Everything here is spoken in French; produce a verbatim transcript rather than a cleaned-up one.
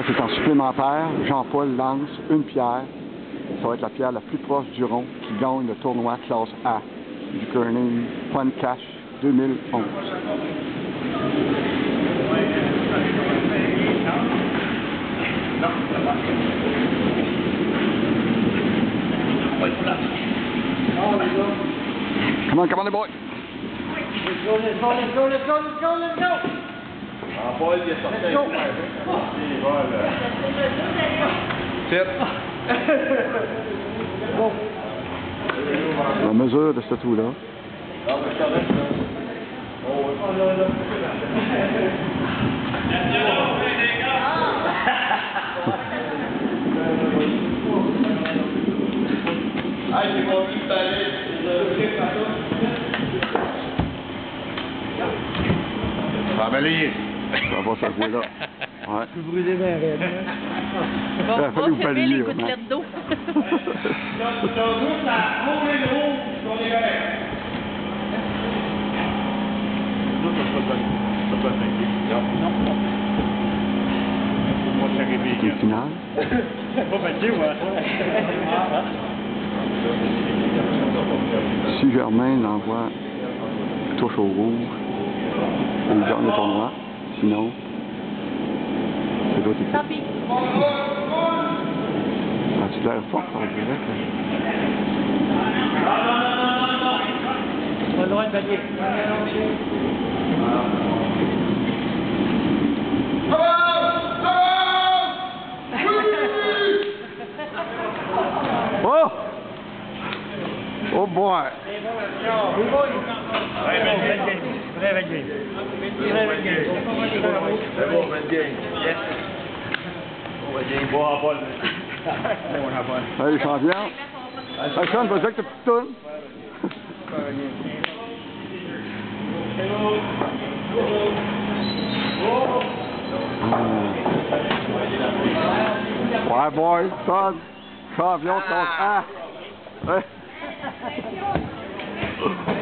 c'est en supplémentaire. Jean-Paul lance une pierre. Ça va être la pierre la plus proche du rond qui gagne le tournoi classe A du curling Point Cash deux mille onze. Come on, come on, boy. Let's go, let's go, let's go, let's go, let's go, let's go. Ah, Paul, il est sorti. Let's go. Il va, là. Tip. Bon. La mesure de ce trou-là. Ah, mais c'est correct, là. Oh, oui. Oh, là, là. Ah, j'ai pas vu que t'allais. Ah, ben, les... Ça va se jouer là. Ouais. Tu brûlais bien raide. Il a fallu vous fermer les balayer, gouttelettes d'eau. C'est une finale. Pas fatigué, moi. Si Germain l'envoie, touche au rouge, il gagne le tournoi. Sinon, c'est l'autre équipe. Tant pis. As-tu l'air fort, ça va dire Pas le droit de balayer. Oh! Oh boy! Très belle game. Très belle game. Très belle game. C'est bon, bonne game. Yes. Bon, bonne game. Bon, à Paul. Bon, à Paul. Allez, champion! Hey, Sean, vas-y avec ta petite toune! Ouais, boy, Sean! Champion, classe A! Ouais.